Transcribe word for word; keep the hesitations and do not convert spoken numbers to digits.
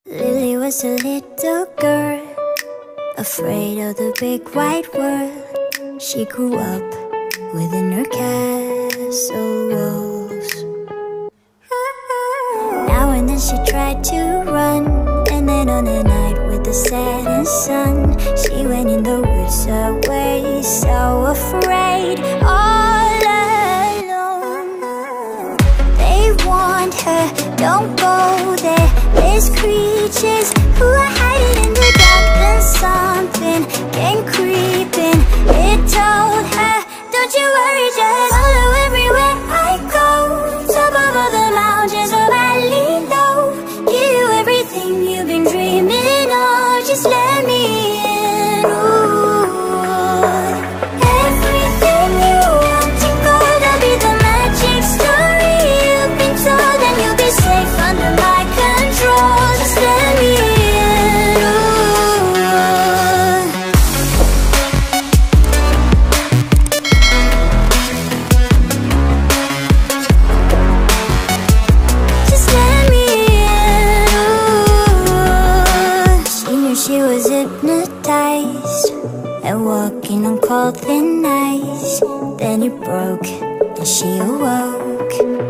Lily was a little girl, afraid of the big white world. She grew up within her castle walls. Now and then she tried to run, and then on a night with the setting sun, she went in the woods away, so afraid, all alone. They warned her, don't go there, there's creatures who are hiding in the dark. Then something came creeping, it told her, don't you worry, just follow everywhere I go. Top of all the mountains or valley low, give you everything you've been dreaming of, just let me in. Ooh. Everything you want to go, that'll be the magic story you've been told, and you'll be safe under my control, just let me in. Ooh. Just let me in. Ooh. She knew she was hypnotized and walking on cold thin ice. Then it broke and she awoke.